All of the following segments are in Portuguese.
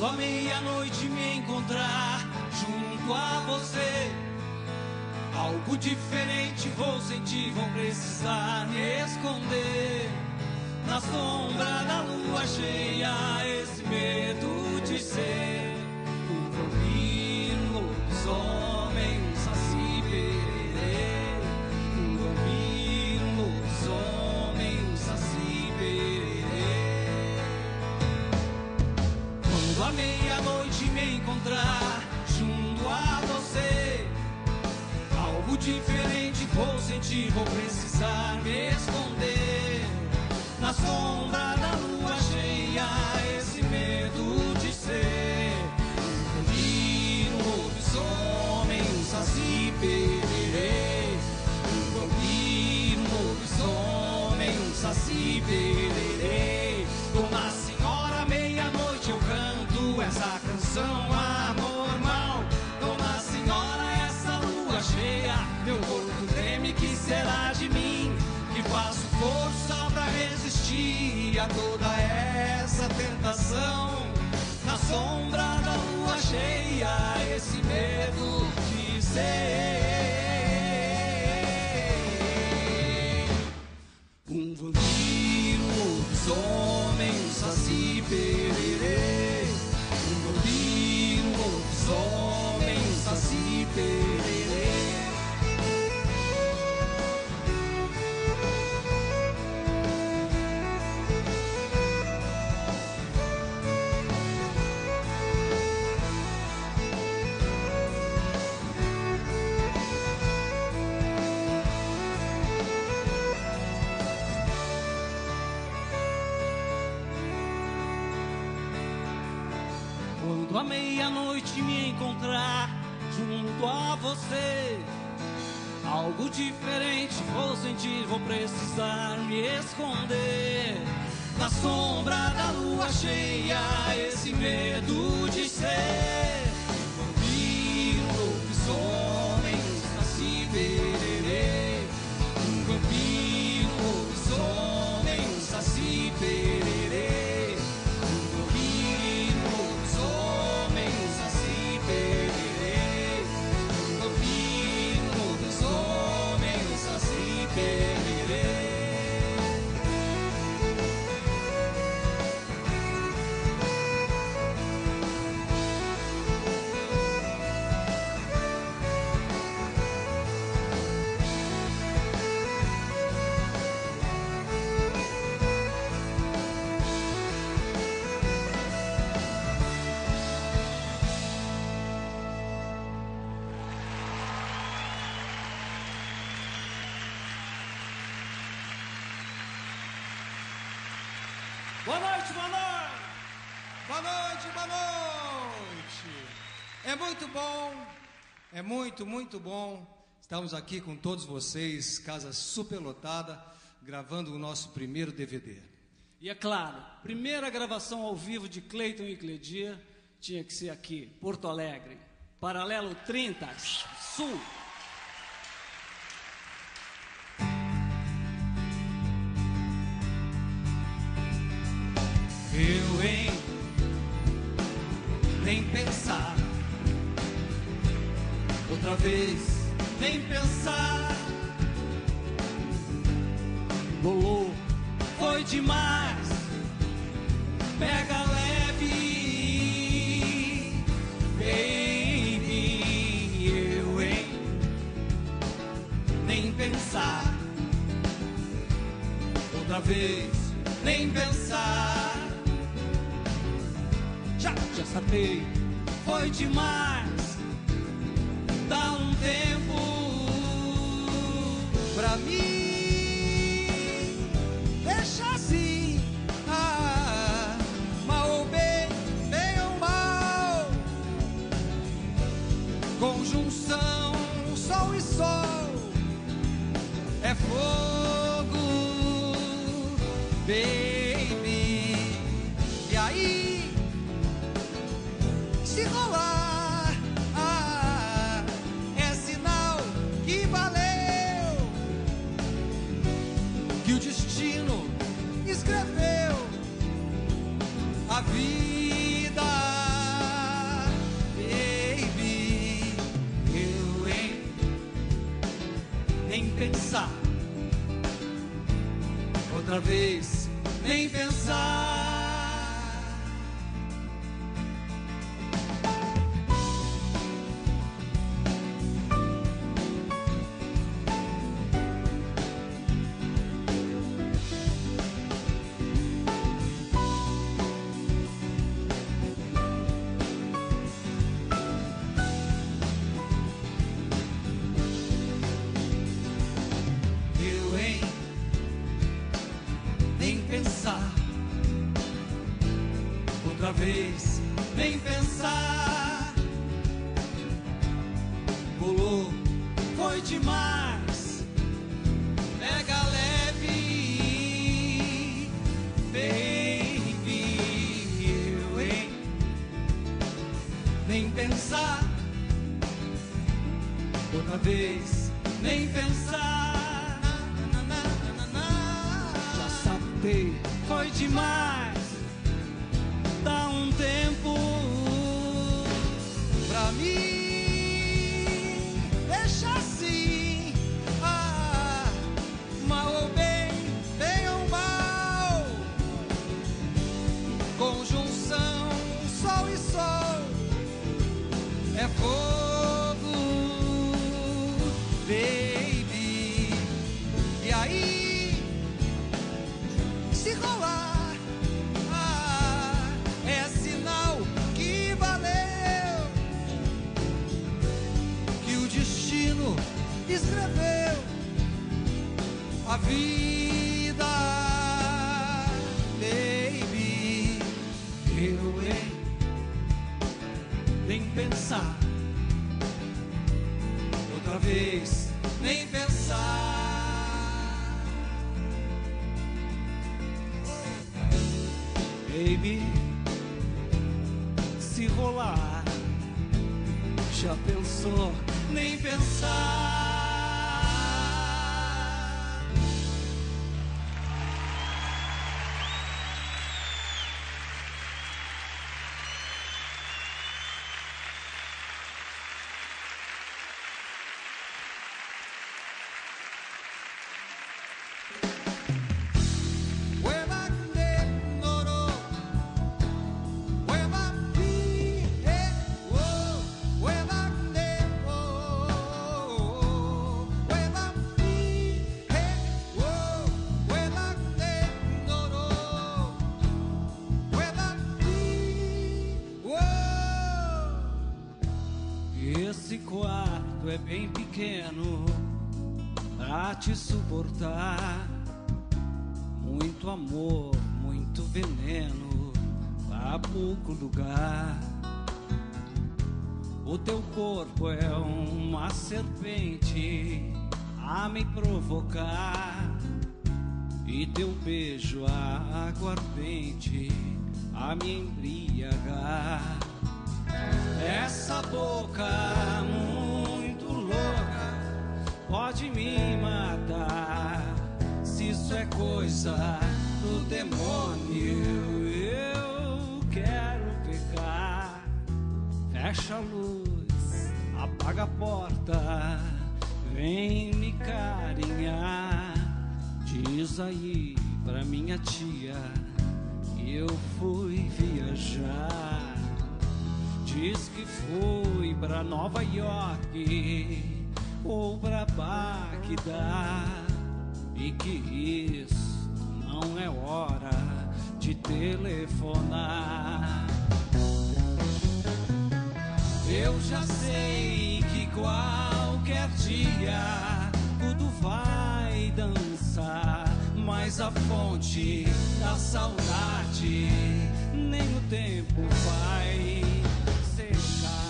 Quando à meia-noite me encontrar junto a você, algo diferente vou sentir, vou precisar me esconder. Na sombra da lua cheia, esse medo de ser um vampiro, um lobisomem, um saci pererê. Um vampiro, um lobisomem, um saci pererê. Quando à meia-noite me encontrar junto a você, algo diferente vou sentir, vou precisar me esconder. Na sombra da lua cheia, esse medo de ser um vampiro, um lobisomem, um saci pererê. Um vampiro, um lobisomem, um saci pererê. Dona Senhora, meia-noite eu canto essa canção anormal. Dona Senhora, essa lua cheia, meu corpo treme, que será de mim? Que faço força pra resistir a toda essa tentação. Na sombra da lua cheia, esse medo de ser um vampiro, um lobisomem, um saci pererê. Um vampiro, um lobisomem, um saci pererê. Quando à meia-noite me encontrar junto a você, algo diferente vou sentir, vou precisar me esconder. Na sombra da lua cheia, esse medo de ser vampiro, lobisomem, saci pererê. Um vampiro, lobisomem, saci pererê. Boa noite, boa noite! Boa noite, boa noite! É muito bom, é muito bom. Estamos aqui com todos vocês, casa superlotada, gravando o nosso primeiro DVD. E é claro, primeira gravação ao vivo de Cleiton e Cledir tinha que ser aqui, Porto Alegre, Paralelo 30, Sul. Eu, hein, nem pensar, outra vez, nem pensar. Rolou, foi demais, pega leve, baby. Eu, hein, nem pensar, outra vez, nem pensar. Já sabei, foi demais. Dá um tempo Pra mim, deixa assim, mal ou bem, bem ou mal. Conjunção, sol e sol, é fogo, baby. E aí, se rolar, é sinal que valeu, que o destino escreveu a vida pensar. Outra vez, nem pensar. Rolou, foi demais. Pega leve, baby, eu, hein? Nem pensar. Outra vez, nem pensar. Já sapei, foi demais. Dá um tempo pra mim, deixa assim. Mal ou bem, bem ou mal, conjunção, sol e sol, é fogo, baby. E aí, se rolar, é sinal que valeu, que o destino escreveu a vida, baby. Eu, hein? Nem pensar. Outra vez, nem pensar. Baby, se rolar, já pensou? Nem pensar. Esse quarto é bem pequeno pra te suportar. Muito amor, muito veneno pra pouco lugar. O teu corpo é uma serpente a me provocar, e teu beijo aguardente a me embriagar. Essa boca muito louca pode me matar. Se isso é coisa do demônio, eu quero pecar. Fecha a luz, apaga a porta, vem me carinhar. Diz aí pra minha tia que eu fui viajar. Diz que foi pra Nova York ou pra Bagdá, e que isso não é hora de telefonar. Eu já sei que qualquer dia tudo vai dançar, mas a fonte da saudade nem o tempo vai secar.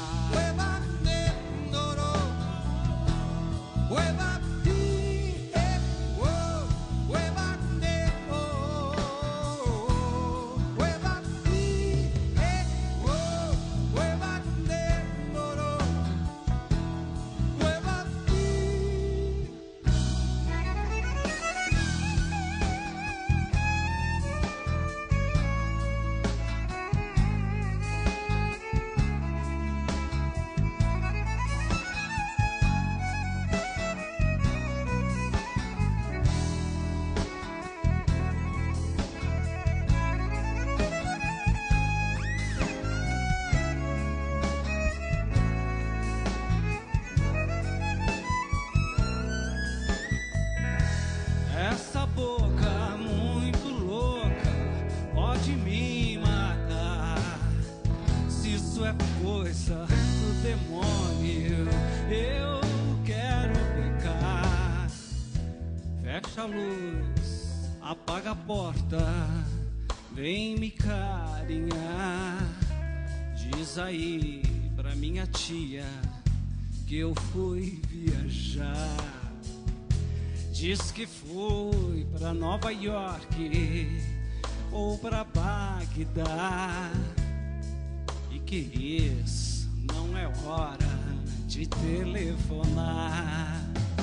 vem me carinhar. Diz aí pra minha tia que eu fui viajar. Diz que fui pra Nova York ou pra Bagdá, e que isso não é hora de telefonar.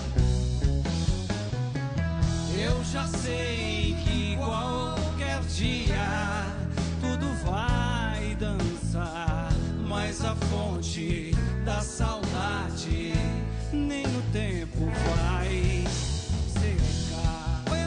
Eu já sei que qualquer dia tudo vai dançar, mas a fonte da saudade nem no tempo vai secar.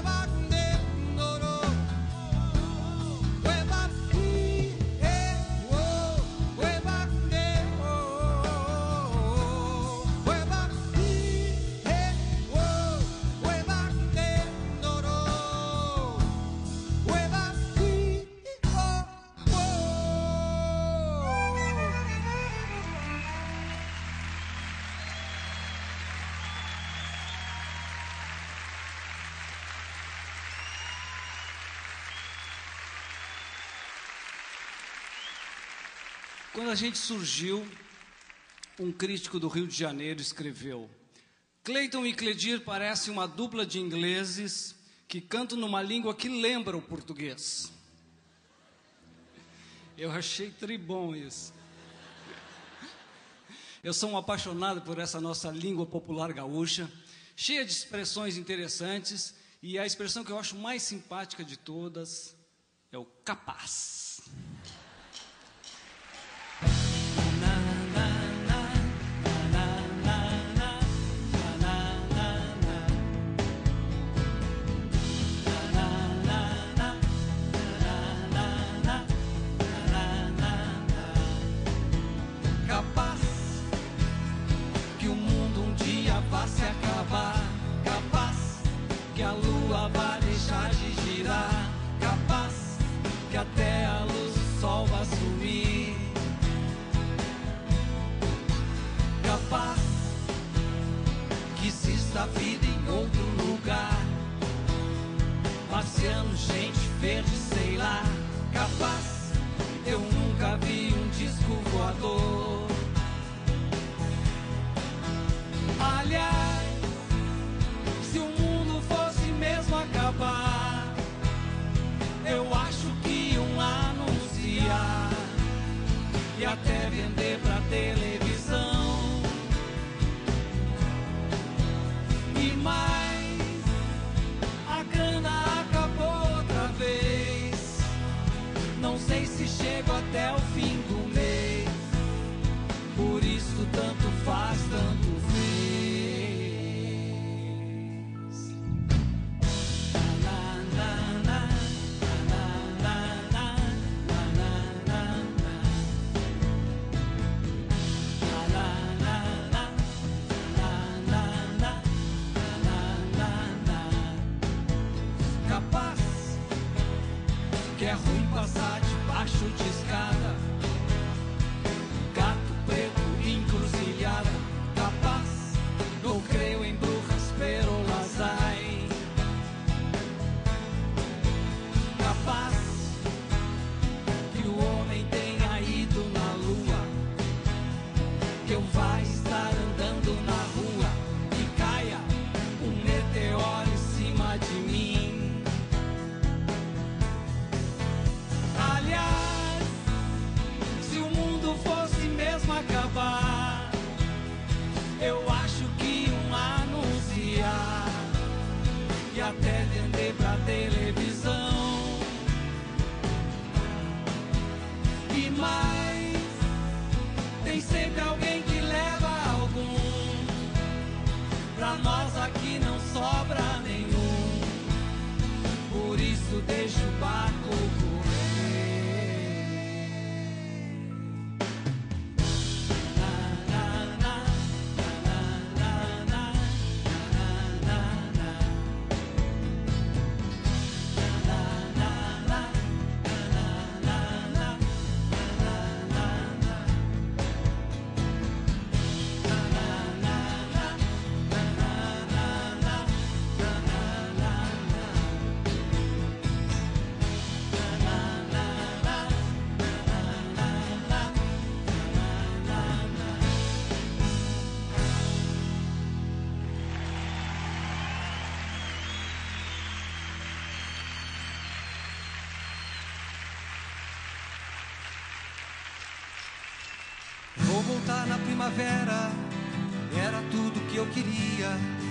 Quando a gente surgiu, um crítico do Rio de Janeiro escreveu: Cleiton e Cledir parecem uma dupla de ingleses que cantam numa língua que lembra o português. Eu achei tribom isso. Eu sou um apaixonado por essa nossa língua popular gaúcha, cheia de expressões interessantes, e a expressão que eu acho mais simpática de todas é o capaz. Se acabar, capaz que a lua vai deixar de girar, capaz que até a luz do sol vai sumir, capaz que exista vida em outro lugar, marciano, gente verde, sei lá, capaz eu nunca vi um disco voador. Aliás, se o mundo fosse mesmo acabar, eu acho que iam anunciar e até vender pra televisão. E mais, a grana acabou outra vez. Não sei se chego até o fim do mês, por isso tanto faz, tanto fez. Capaz que é ruim passar debaixo de escada, gato preto, encruzilhada, capaz, não creio em bruxas, perolas, ai. Capaz que o homem tenha ido na lua, que eu vai estar andando na rua e caia um meteoro em cima de mim. Aliás, se o mundo fosse mesmo acabar, eu acho que iam anunciar e até vender pra televisão. E mais, tem sempre alguém que leva algum, pra nós aqui não sobra nenhum, por isso deixa o barco correr. Vou voltar na primavera, era tudo que eu queria.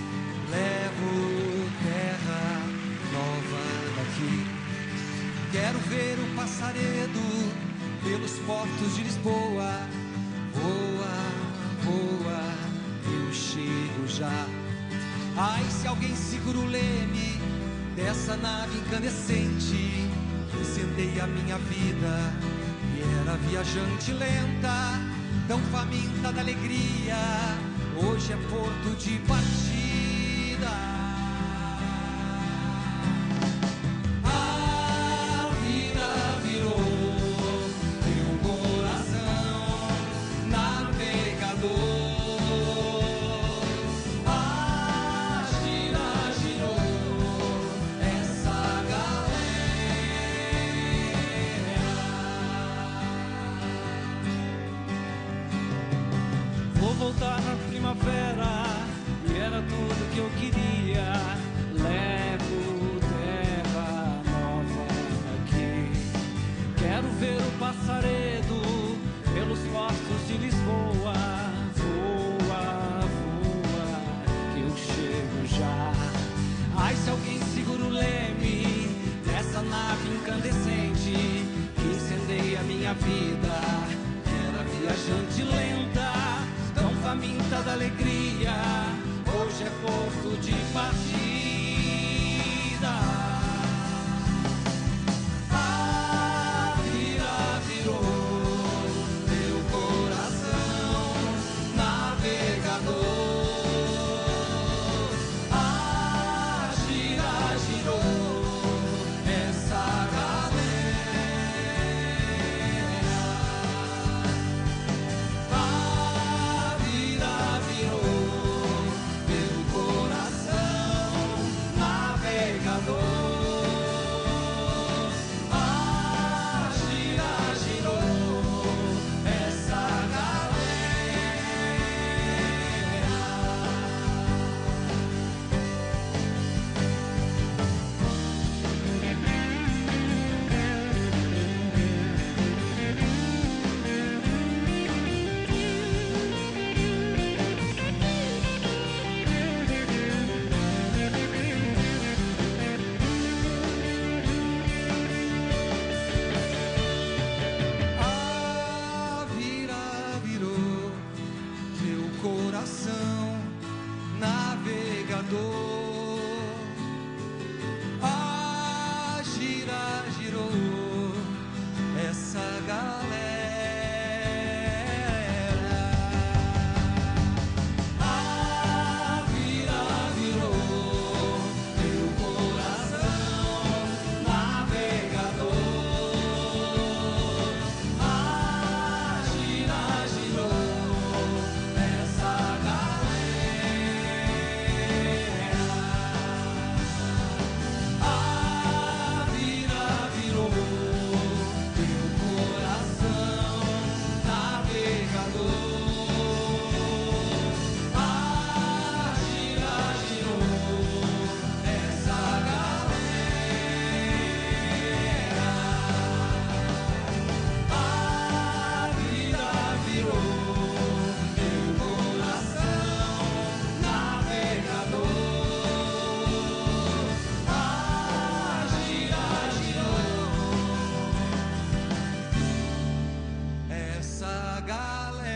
Levo terra nova daqui. Quero ver o passaredo pelos portos de Lisboa. Voa, voa, eu chego já. Ai, se alguém segura o leme dessa nave incandescente, incendeia a minha vida. E era viajante lenta, tão faminta da alegria. Hoje é porto de partida. A vida virou meu coração navegador. A gira girou essa galera. Vou voltar na primavera, e era tudo que eu queria. Levo terra nova aqui. Quero ver o passaredo pelos portos de Lisboa. Voa, voa, que eu chego já. Ai, se alguém segura o leme dessa nave incandescente que incendeia minha vida. Era viajante lenta, tão faminta da alegria. Hoje é porto de partida. A vida virou meu coração navegador. A gira girou essa galera. A vida virou meu coração navegador. A gira girou essa galera. A vida virou meu coração navegador. A gira girou essa galera. A vida virou meu coração navegador. A gira girou essa galera. A vida virou meu coração navegador. A gira girou essa galera. A vida virou meu coração navegador. A gira girou essa galera.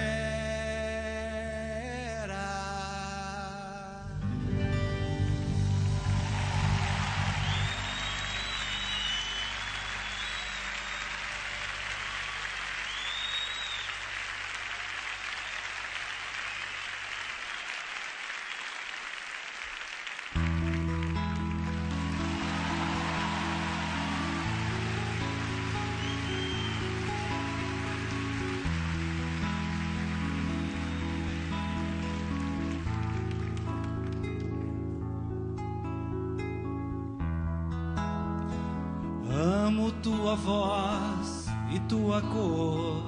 Amo tua voz e tua cor,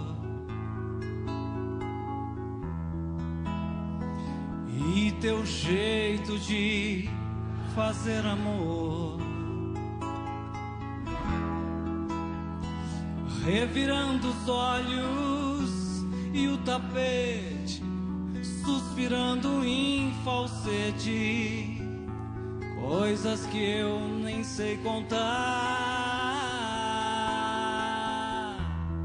e teu jeito de fazer amor. Revirando os olhos e o tapete suspirando em falsete, coisas que eu nem sei contar.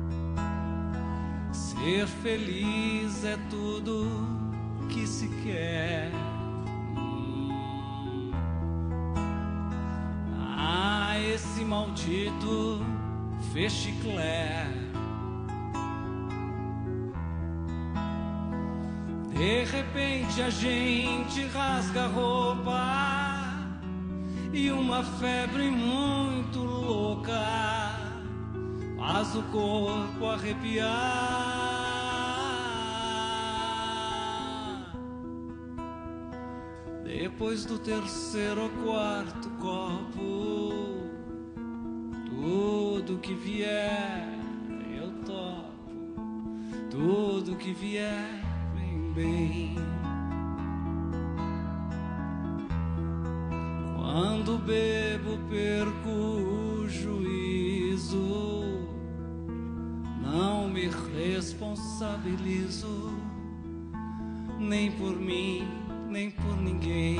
Ser feliz é tudo que se quer. Esse maldito fechiclé. De repente a gente rasga a roupa e uma febre muito louca faz o corpo arrepiar. Depois do terceiro ou quarto copo, tudo que vier eu topo, tudo que vier vem bem. Quando bebo perco o juízo, não me responsabilizo, nem por mim, nem por ninguém.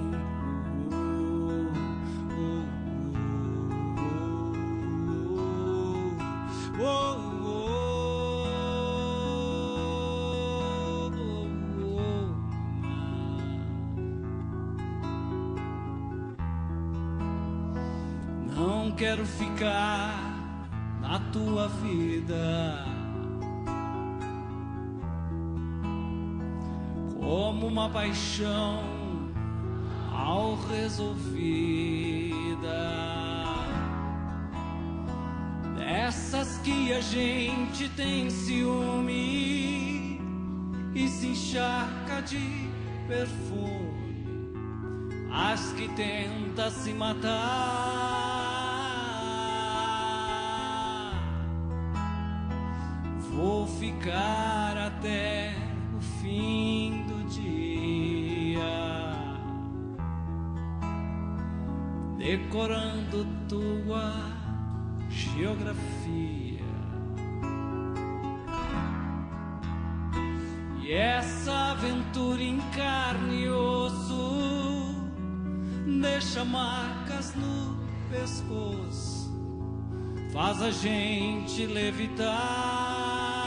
Não quero ficar na tua vida como uma paixão mal resolvida, dessas que a gente tem ciúme e se encharca de perfume, as que tenta se matar. Vou ficar até o fim do dia, decorando tua geografia. E essa aventura em carne e osso deixa marcas no pescoço, faz a gente levitar.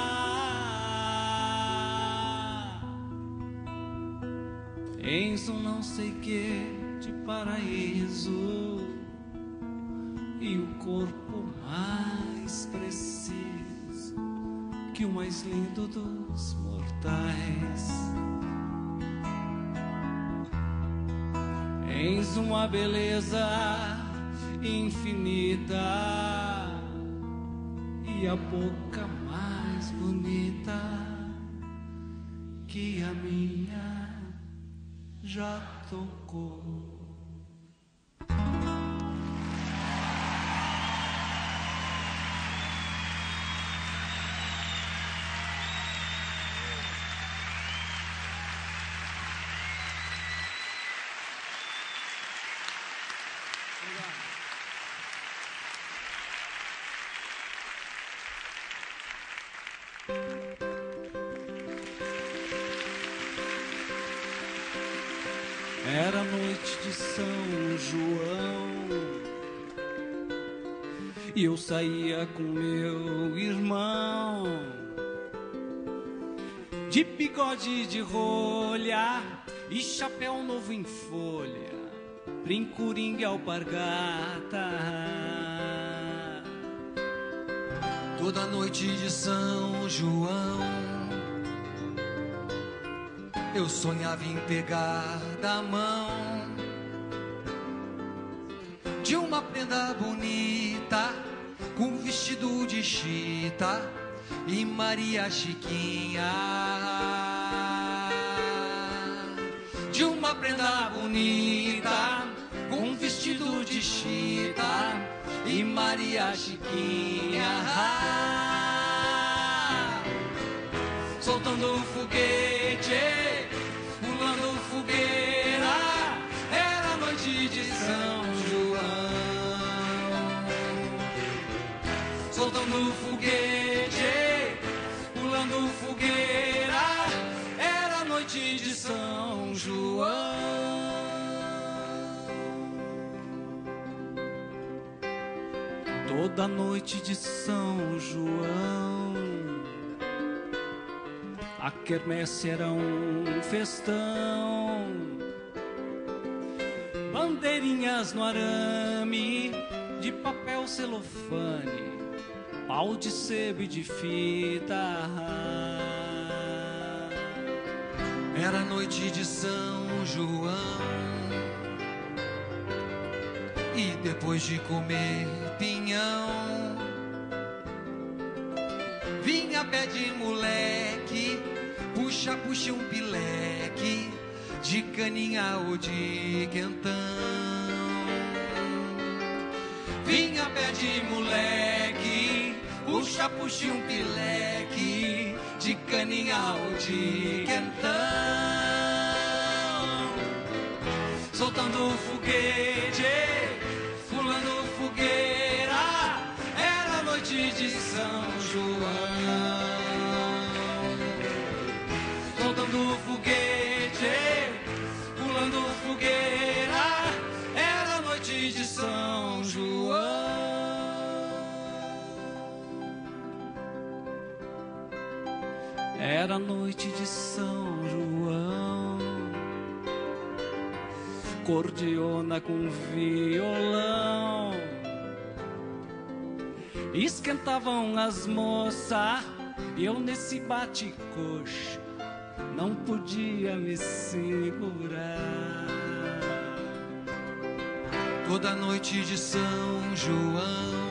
Eis um não sei que de paraíso e o corpo mais preciso que o mais lindo dos mortais. Eis uma beleza infinita e a boca mais bonita que a minha já tocou. Era noite de São João e eu saía com meu irmão, de bigode de rolha e chapéu novo em folha, brincuringa e alpargata. Toda noite de São João eu sonhava em pegar da mão de uma prenda bonita, com vestido de chita e Maria Chiquinha. De uma prenda bonita, com vestido de chita e Maria Chiquinha. Soltando o foguete, pulando fogueira, era noite de São João. Soltando o foguete, pulando soltando fogueira, era noite de São João. Toda noite de São João, a quermesse era um festão, bandeirinhas no arame, de papel celofane, pau de sebo e de fita. Era noite de São João, e depois de comer pinhão, vinha pé de moleque, puxa um pileque, de caninha ou de quentão. Vinha pé de moleque, puxa um pileque, de caninha ou de quentão. Soltando foguete, pulando fogueira, era noite de São João. Soltando foguete, pulando fogueira, era noite de São João. Era noite de São João, cordiona com violão, esquentavam as moças, eu nesse bate-coxa não podia me segurar. Toda noite de São João,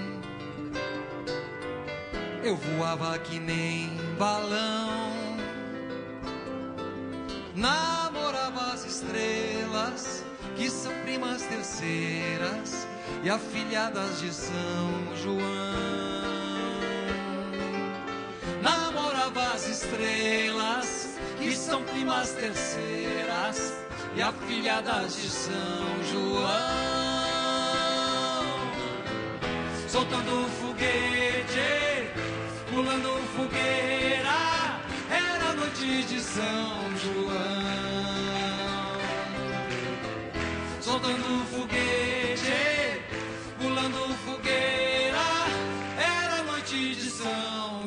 eu voava que nem balão, namorava as estrelas, que são primas terceiras e afilhadas de São João. Namorava as estrelas, que são primas terceiras e afilhadas de São João. Soltando foguete, pulando fogueira, era noite de São João. Soltando foguete, pulando fogueira, era noite de São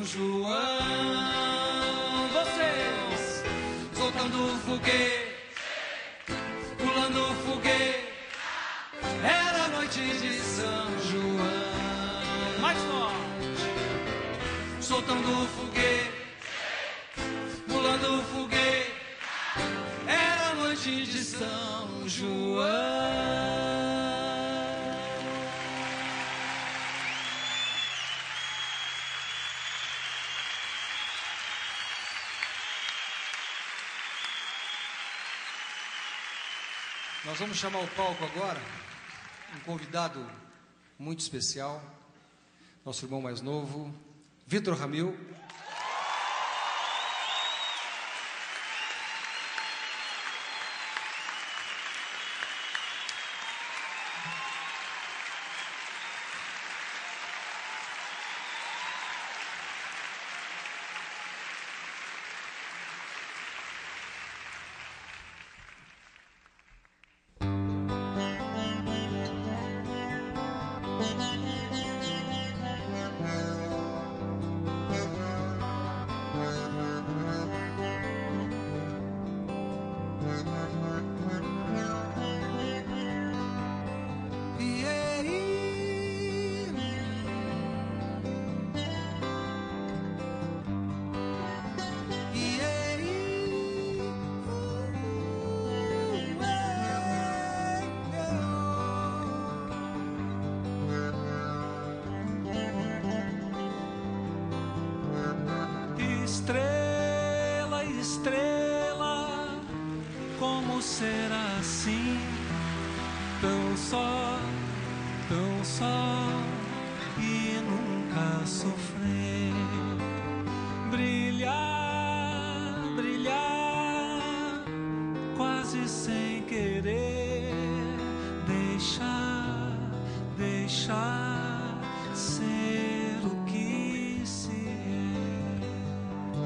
João. Vocês, soltando foguete, pulando fogueira, era noite de São João. Mais forte, soltando foguete, pulando fogueira, era noite de São João. Nós vamos chamar ao palco agora um convidado muito especial, nosso irmão mais novo, Vitor Ramil. Estrela, estrela, como será assim? Tão só e nunca sofrer. Brilhar, brilhar, quase sem querer. Deixar ser o que se é.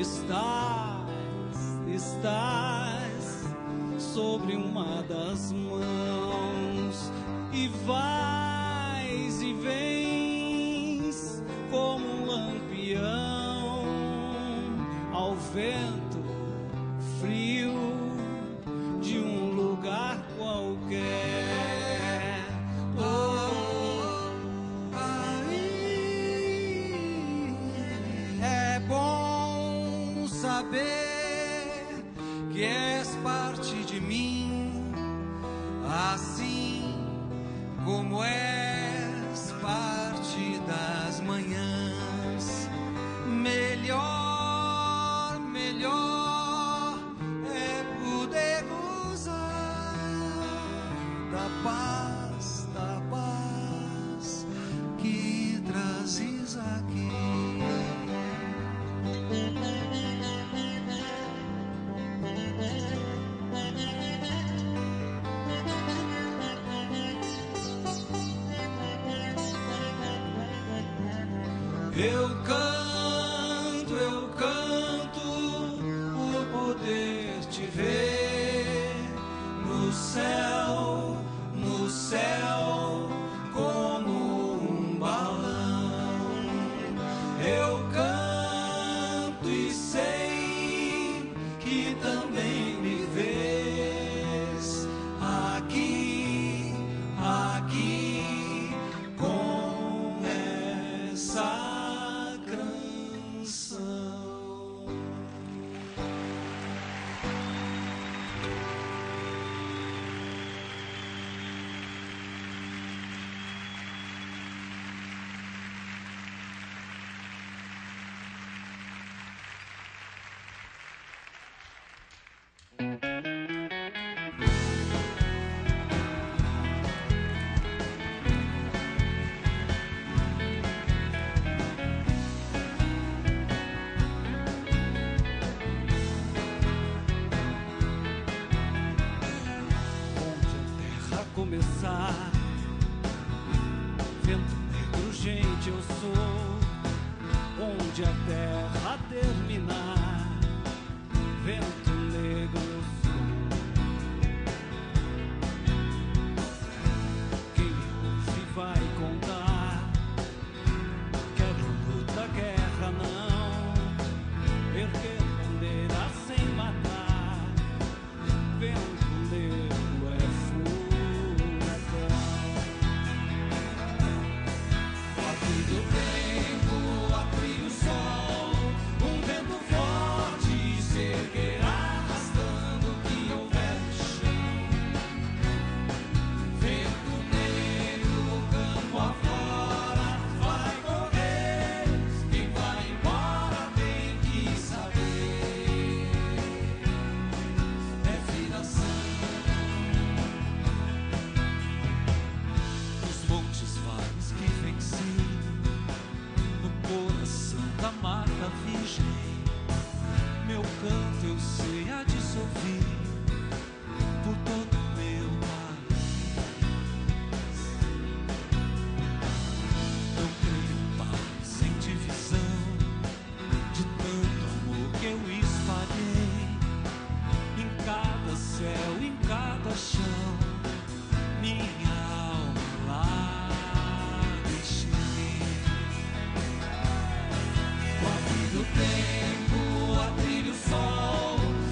estás sobre uma das mãos e vais e vens como um lampião ao vento frio de um lugar qualquer. É bom saber que és parte de mim, assim como és parte das manhãs. Melhor, melhor é poder gozar da paz que trazes aqui. Eu canto por poder te ver no céu, como um balão. Eu canto e sei que também me vês aqui com essa começar. Vento negro, gente, eu sou. Onde a terra terminar, vento negro eu sou. Quem me ouve vai contar. Quero luta, guerra não. Erguer bandeira sem matar. Vento negro é furacão. Abrindo o tempo, abrindo o sol. Um vento forte se erguerá, arrastando o que houver no chão. Vento negro, campo afora, vai correr. Quem vai embora tem que saber. É viração. Os montes vários que venci, no coração da mata virgem. Meu canto eu sei há de se ouvir por todo o meu país. Não creio em paz, em divisão, de tanto amor que eu espalhei. Em cada céu, em cada chão, minha alma lá deixei. Com a vida o tempo, a trilha o sol.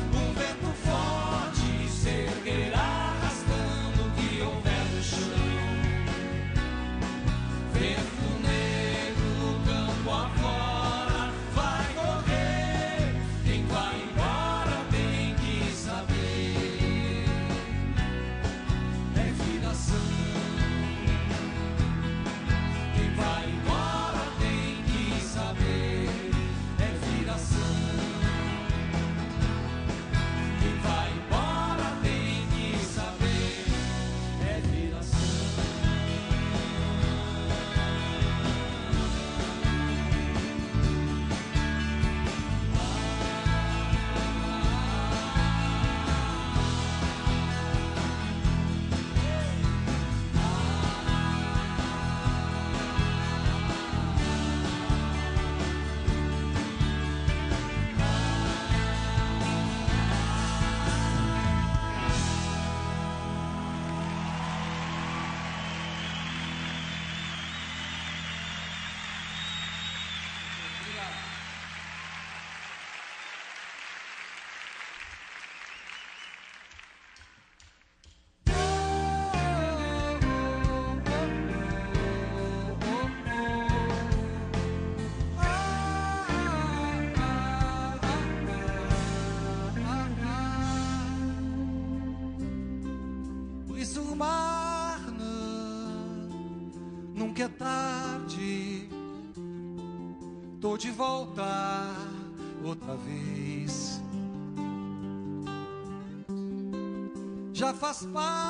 transformar-me. Nunca é tarde, tô de volta outra vez. Já faz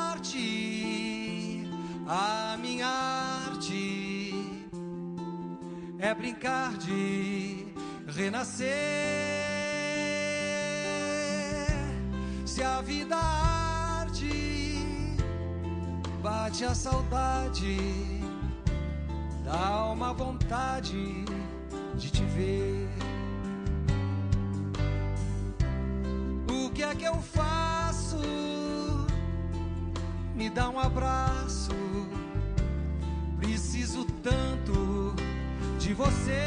parte a minha arte, é brincar de renascer. Se a vida arde, bate a saudade, dá uma vontade de te ver. O que é que eu faço? Me dá um abraço, preciso tanto de você.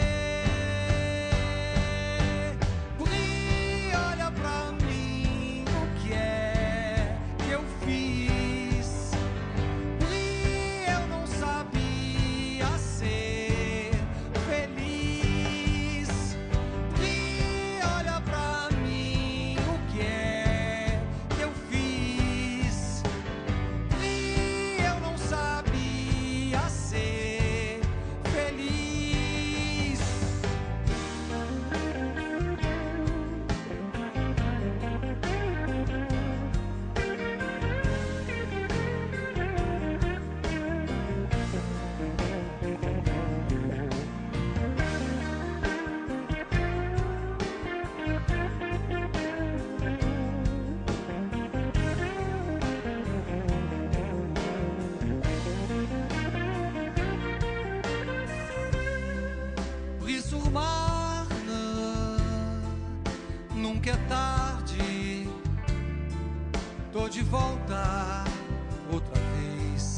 Bri, olha pra mim, o que é que eu fiz? Bri, eu não sabia ser feliz. Bri, olha pra mim, o que é que eu fiz? Bri, eu não sabia ser feliz. Transformar-me, nunca é tarde, tô de volta outra vez.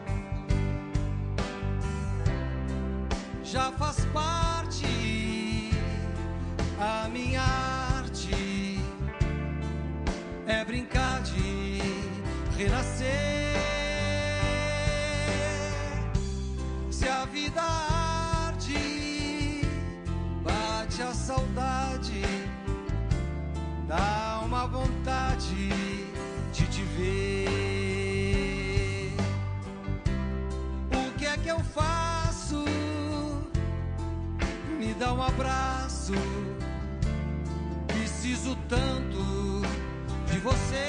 Já faz parte a minha arte, é brincar de renascer. Se a vida arde, bate a saudade, dá uma vontade de te ver. O que é que eu faço? Me dá um abraço, preciso tanto de você.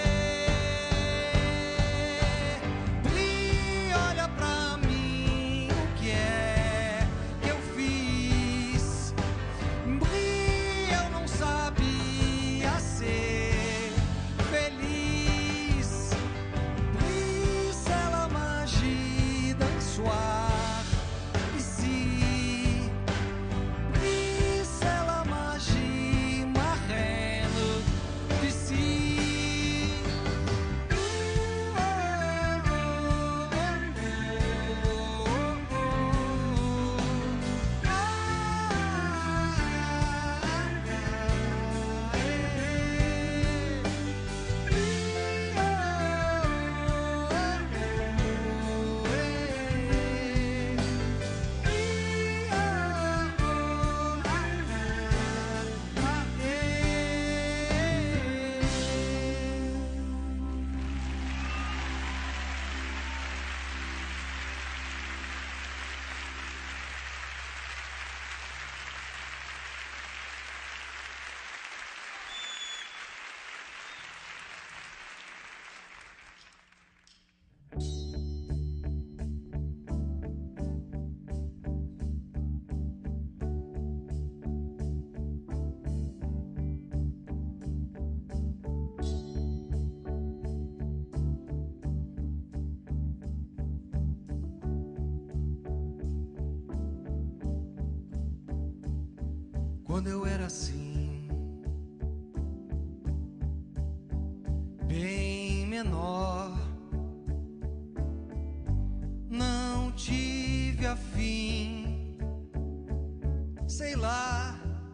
Bri, olha pra mim, o que é que eu fiz? Bri, eu não sabia ser feliz. Bri, se ela magia dançar ici. Bri, se ela magia marrendo d'ici. Quando eu era assim, bem menor, não tive afim, sei lá,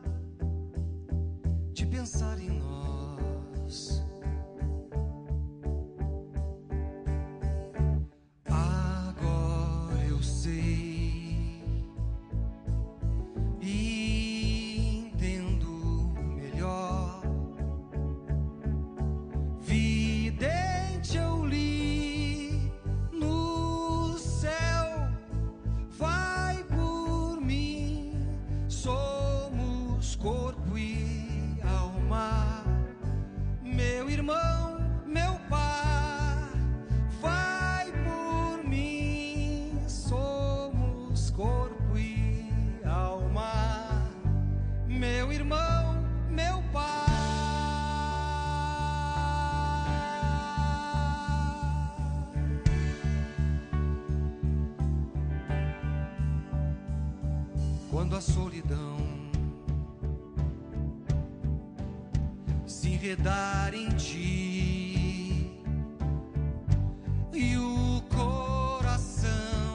de pensar em nós. Agora eu sei e entendo melhor. Vidente eu li corpo e alma. Meu irmão, meu pai, vai por mim. Somos corpo e alma. Meu irmão, meu pai. Quando a solidão se enredar em ti e o coração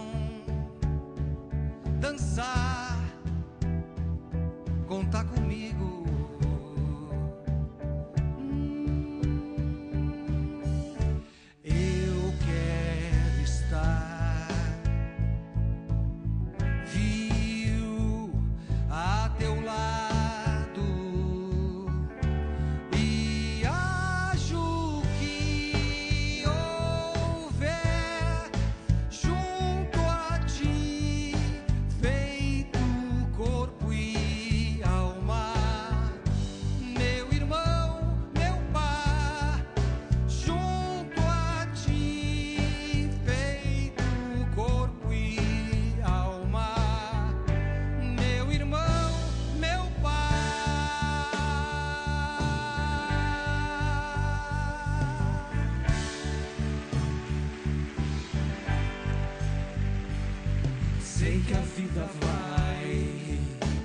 dançar, conta comigo. Eu quero estar vivo a teu lado e acho que houver junto a ti, feito corpo e alma. Meu irmão, meu pai, junto a ti, feito corpo e alma. Meu irmão, meu pai. Sei que a vida vai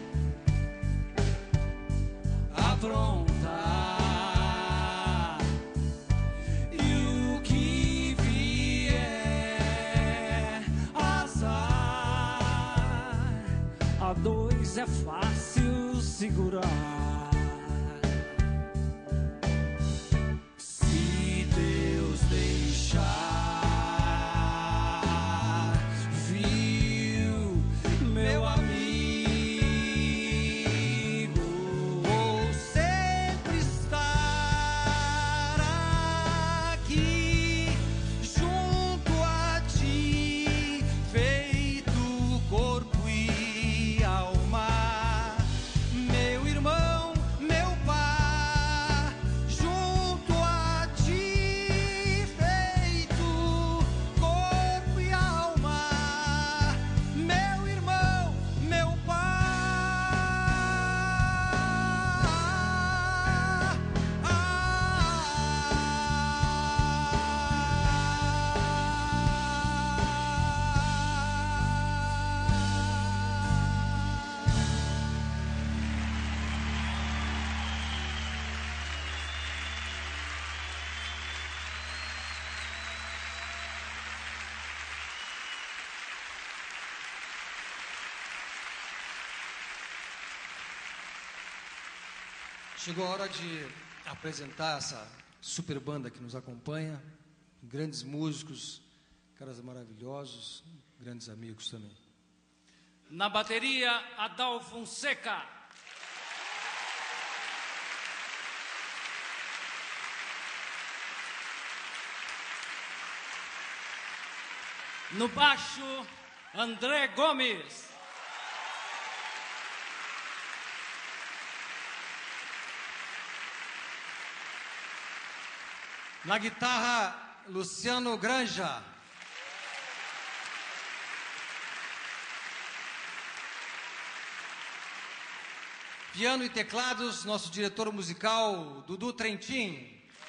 aprontar e o que vier azar. A dois é fácil segurar. Se Deus deixar, viu, meu amigo, vou sempre estar aqui junto a ti, feito corpo e alma. Meu irmão, meu pai, junto a ti, feito corpo e alma. Meu irmão, meu Chegou a hora de apresentar essa super banda que nos acompanha, grandes músicos, caras maravilhosos, grandes amigos também. Na bateria, Adalfo Fonseca. No baixo, André Gomes. Na guitarra, Luciano Granja. Piano e teclados, nosso diretor musical, Dudu Trentin.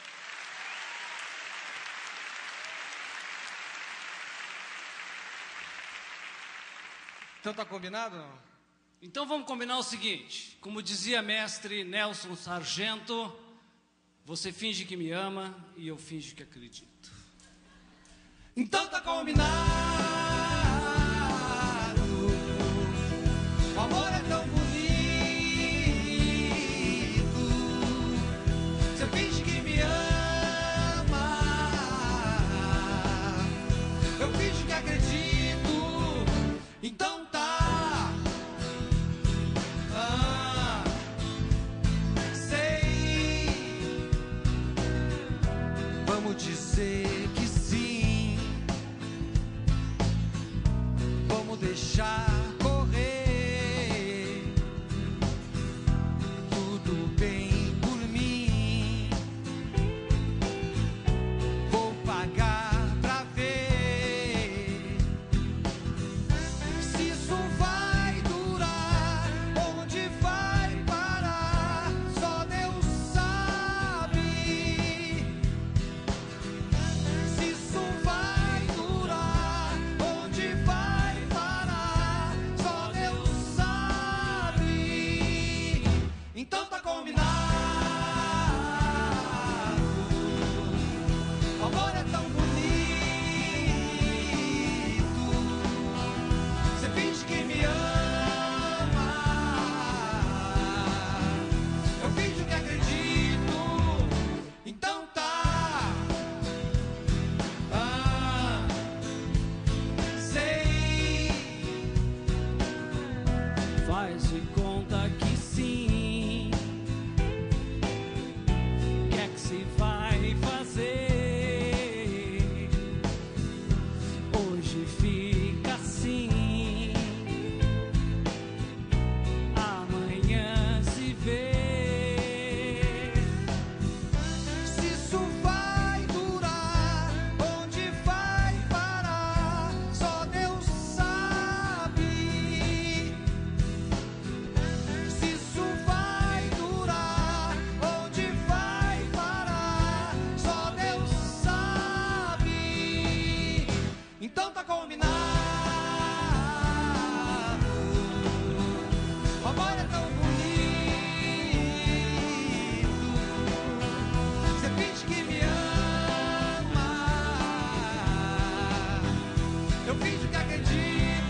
Então tá combinado? Não? Então vamos combinar o seguinte, como dizia mestre Nelson Sargento, você finge que me ama e eu finge que acredito. Então tá combinado. O amor é tão bonito. Você finge que me ama. Eu finge que acredito. Então tá. Sei. Vamos dizer que sim. Vamos deixar correr Então tá combinado. O amor é tão bonito. Você finge que me ama. Eu finjo que acredito. Então tá. Sei. Faz de conta que sim. O que é que se vai fazer? Hoje fica assim, amanhã se vê. Se isso vai durar, onde vai parar, só Deus sabe. Se isso vai durar, onde vai parar, só Deus sabe. Então tá combinado. O amor é tão bonito. Você finge que me ama. Eu finjo que acredito.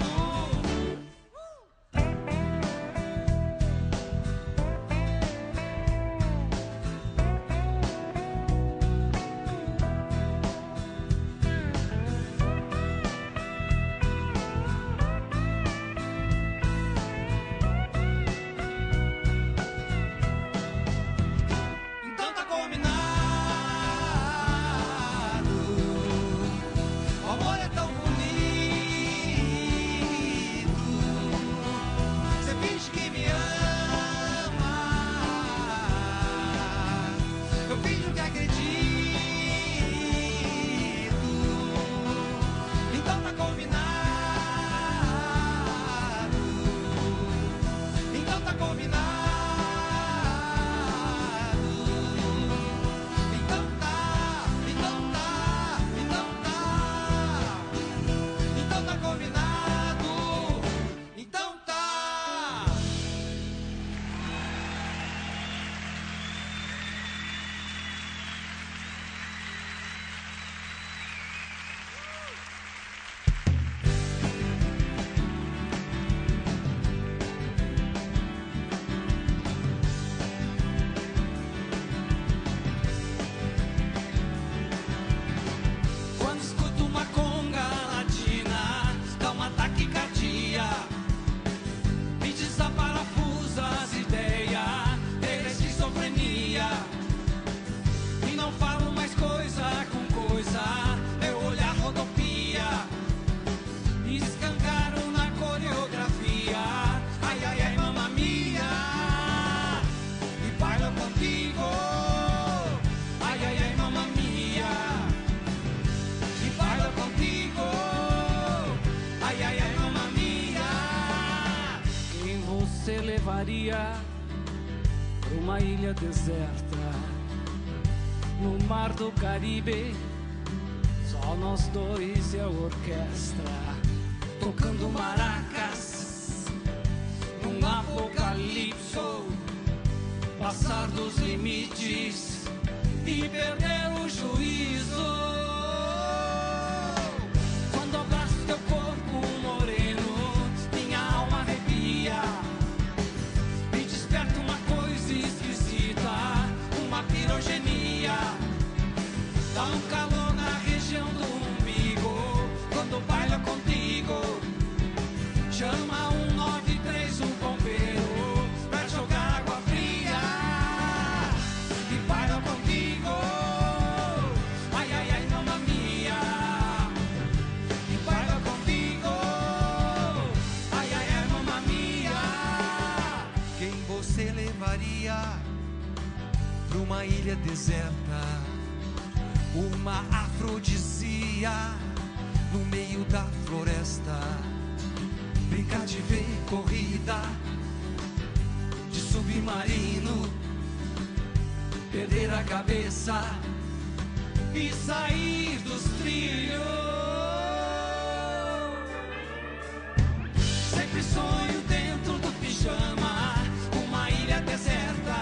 Então tá combinado. O amor é tão bonito. Você finge que me ama. Eu finjo que acredito. Então tá combinado. Então tá combinado. Então tá, então tá, então tá. Então tá combinado. Então tá. Quando escuto uma conga latina, dá uma taquicardia, me desaparafusa as ideias, ter esquizofrenia. E não falo mais coisa com coisa, meu olhar rodopia, me escancaro na coreografia. Ai, ai, ai, mamma mia, e bailo contigo. Ai, ai, ai, mamma mia, e bailo contigo. Ai, ai, ai, mamma mia. Quem você levaria pra uma ilha deserta, no mar do Caribe? Só nós dois e a orquestra, tocando maracas, num apocalipso, passar dos limites e perder o juízo. Quando abraço teu corpo moreno, minha alma arrepia, me desperta uma coisa esquisita, uma pirogenia, dá um calor na região do umbigo, quando baila contigo, chama 193, um bombeiro, pra jogar água fria, e baila contigo. Ai, ai, ai, mamma mia, e baila contigo. Ai, ai, ai, mamma mia. Quem você levaria pra uma ilha deserta, uma afrodisia no meio da floresta, brincar de ver corrida de submarino, perder a cabeça e sair dos trilhos. Sempre sonho dentro do pijama, uma ilha deserta,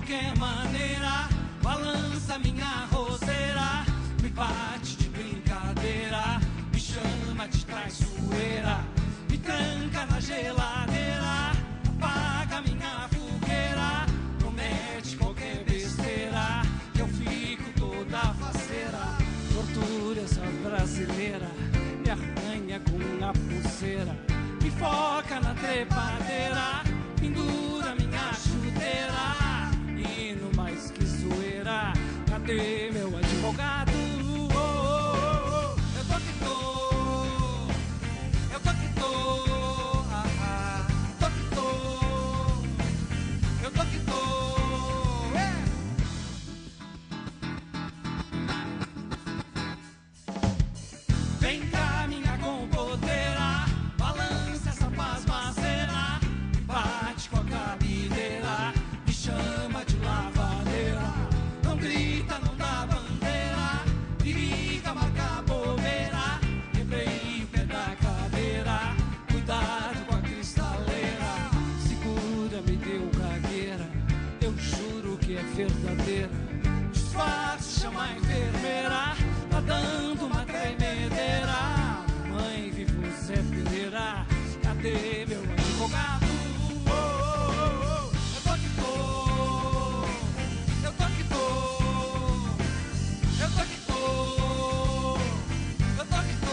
qualquer maneira, balança minha roseira, me bate de brincadeira, me chama de traiçoeira, me tranca na geladeira, apaga minha fogueira, promete qualquer besteira, que eu fico toda faceira. Tortura essa brasileira, me arranha com a pulseira, me foca na trepadeira, pendura minha chuteira, e no mais que zoeira, cadê meu advogado? Oh, oh, oh, oh. Eu tô que tô, eu tô que tô, ah, ah. Tô que tô, eu tô que tô, é. Vem cá minha compoteira, balança essa pasmaceira, bate com a cabideira, me chama de lavadeira, não grita, não dá bandeira, periga, marca bobeira, quebrei o pé da cadeira, cuidado com a cristaleira, segura, me deu gagueira, eu juro que é verdadeira, disfarce, chama a enfermeira, tá dando uma tremedeira, mãe, vivo Zé Pereira, cadê meu advogado? Oh, oh, oh, oh. Eu tô que tô, eu tô que tô, eu tô que tô, eu tô que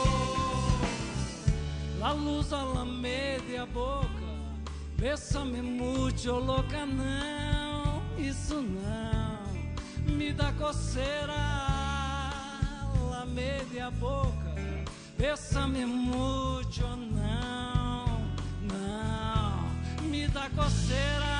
tô. La luz, a Alameda e a boca, bésame mucho, louca, não, isso não, me dá coceira. Alameda e a boca, bésame mucho, não, não, me dá coceira.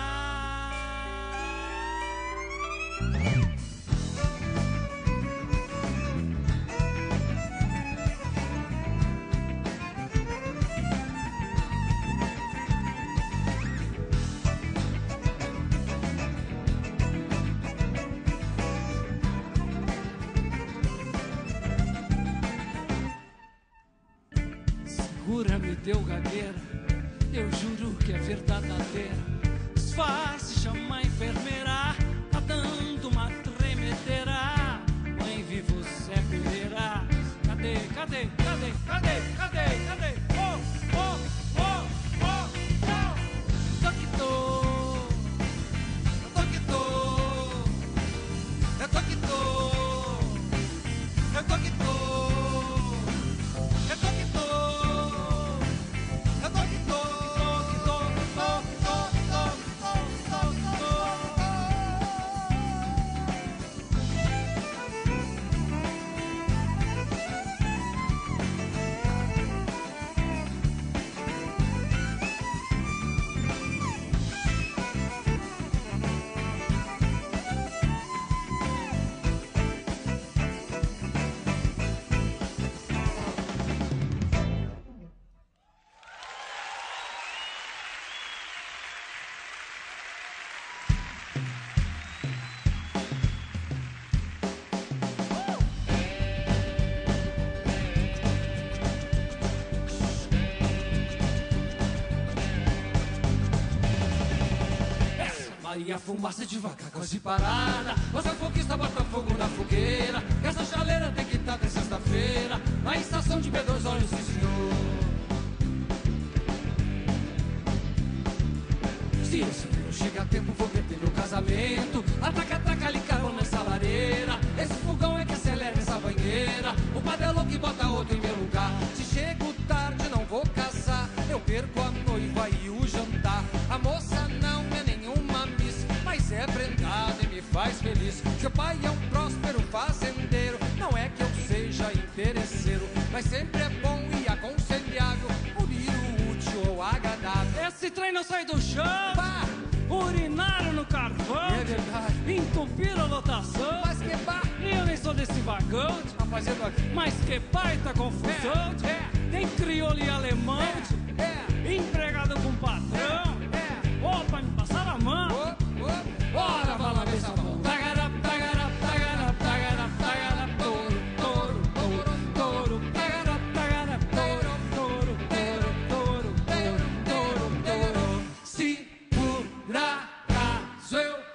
Segura, me deu gagueira, eu juro que é verdadeira, disfarce, chama a enfermeira, tá dando uma tremedeira, mãe, vivo Zé Pereira, cadê, cadê, cadê, cadê, cadê, cadê, oh, oh, oh, oh, oh, tô que tô, eu tô que tô, eu tô que tô, eu tô que tô, eu tô que tô. E a fumaça devagar, quase parada. Você é um foguista, bota fogo na fogueira. Essa chaleira tem que estar até sexta-feira, na estação de B2, olhos, sim senhor. Se esse frio chega a tempo, vou meter meu casamento. Ataca, ataca, ali carvão nessa lareira. Esse fogão é que acelera essa banheira. O padre é louco e bota outro em meu lugar. Se chego tarde, não vou casar. Eu perco a noiva e o jantar. A moça não é nenhuma miss, mas é prendada e me faz feliz. Seu pai é um próspero fazendeiro, não é que eu seja interesseiro, mas sempre é bom e aconselhável unir o útil ao agradável. Esse trem não sai do chão. Pá! Urinaram no carvão. É verdade. Entupiram a lotação. Mas que pá! E eu nem sou desse vagão. Tá fazendo aqui? Mas que baita confusão. Tem crioulo e alemão. Empregado com patrão. Opa, me passaram a mão. Bora, vai lá ver essa mão. Tagarap, tagarap, tagarap, tagarap, tagarap, touro, touro, touro, touro, tagarap, tagarap, touro, touro, touro, touro, touro, touro, touro. Se por acaso eu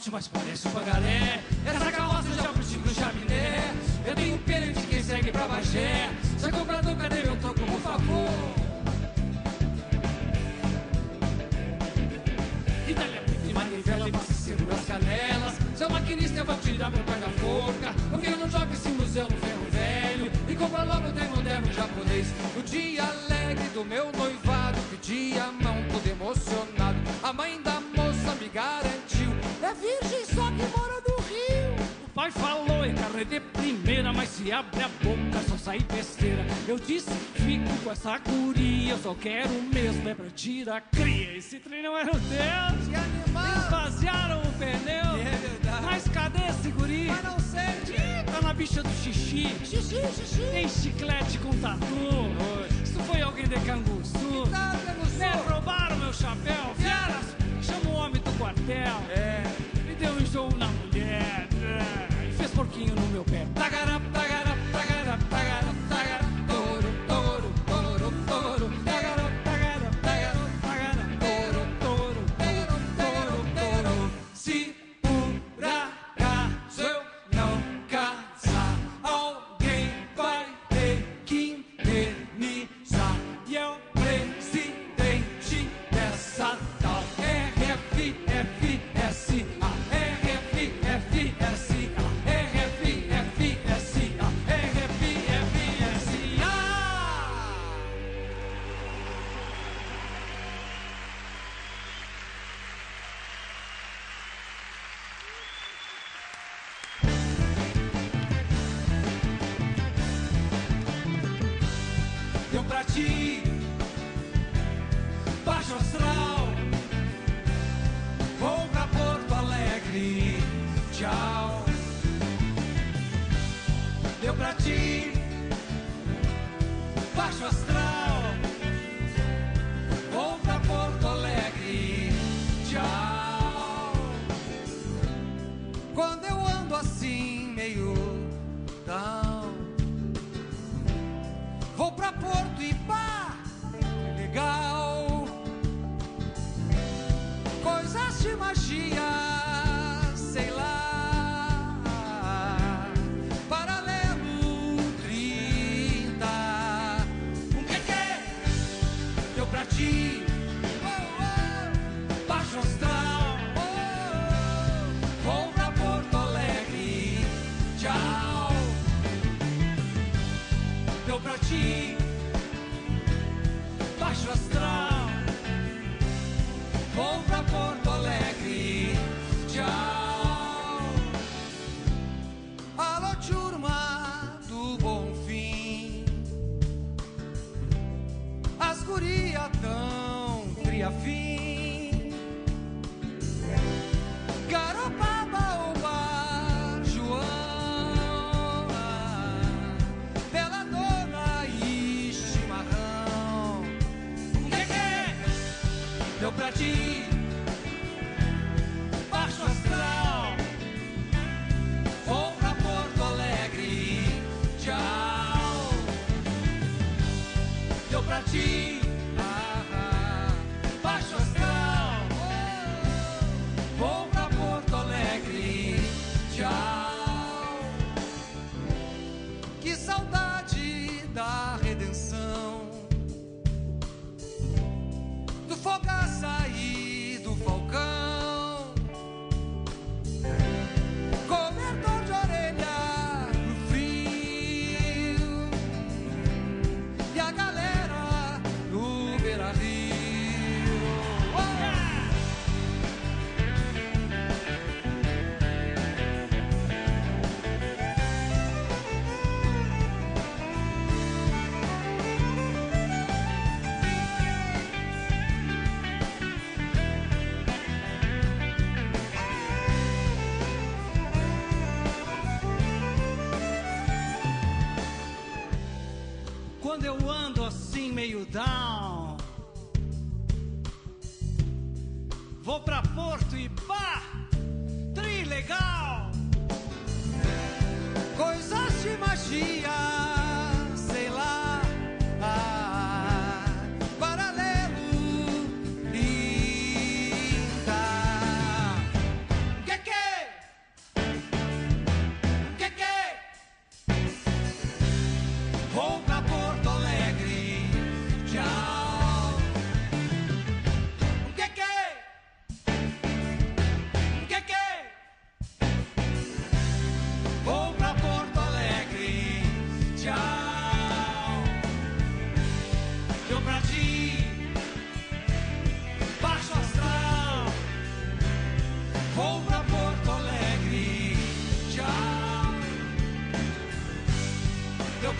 forte, mas parece um pangaré. Essa carroça já puxei no chaminé. Eu tenho pena de quem segue pra Bagé. Seu comprador, cadê meu troco, por favor? Itália, manivela e maciceiro nas canelas. Seu maquinista, eu vou tirar meu pé da forca. Porque eu não jogo esse museu no ferro velho. E compra logo tem moderno japonês. O dia alegre do meu noivado, pedi a mão todo emocionado. A mãe da moça me garantiu: é virgem só que mora no Rio. O pai falou, é carne de primeira, mas se abre a boca só sai besteira. Eu disse, fico com essa guria, eu só quero mesmo é pra tirar cria. Esse trem não era o Deus. Que animal! Esvaziaram o pneu. É verdade. Mas cadê esse guri? Mas não sei, Tá na bicha do xixi. Xixi. Tem chiclete com tatu. Isso foi alguém de Canguçu. Tá, Canguçu. Me roubaram meu chapéu. Vieras, chama o homem do quartel. Me deu um enjoo na mulher. E fez porquinho no meu pé. Tagarap, tagarap, tagarap, tagarap, tagarap. Toro, toro, toro, toro. Tagarap, tagarap, tagarap, tagarap. Toro, toro, toro, toro, toro. Se por acaso eu não casar, alguém vai ter que indenizar. E é o presidente dessa tal RFFSA, RFFSA, RFFSA, RFFSA. Deu pra ti, baixo astral. Vou pra Porto Alegre, tchau. Deu pra ti, baixo astral. Vou pra Porto Alegre, tchau. Quando eu ando assim, meio down, vou pra Porto e pá, que legal. Coisas de magia, sei lá. Paralelo 30. O que deu pra ti? Baixo astral. Vou pra Porto Alegre, tchau. Deu pra ti, baixo astral. Vou pra Porto Alegre, tchau. Alô, turma do Bonfim, as guria tão friafim. Garopaba ou Bar João, Bela Dona e chimarrão. O que deu pra ti? Baixo astral. Vou pra Porto Alegre, tchau. Deu pra ti? Baixo astral. Vou pra Porto Alegre, tchau. Que saudade da redenção, do Fogaça e do Falcão. Cobertor de orelha pro frio e a galera no Beira-Rio. Quando eu ando assim meio down, vou pra Porto e pá, tri legal. Coisas de magia, sei lá. Paralelo 30. Que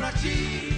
pra ti.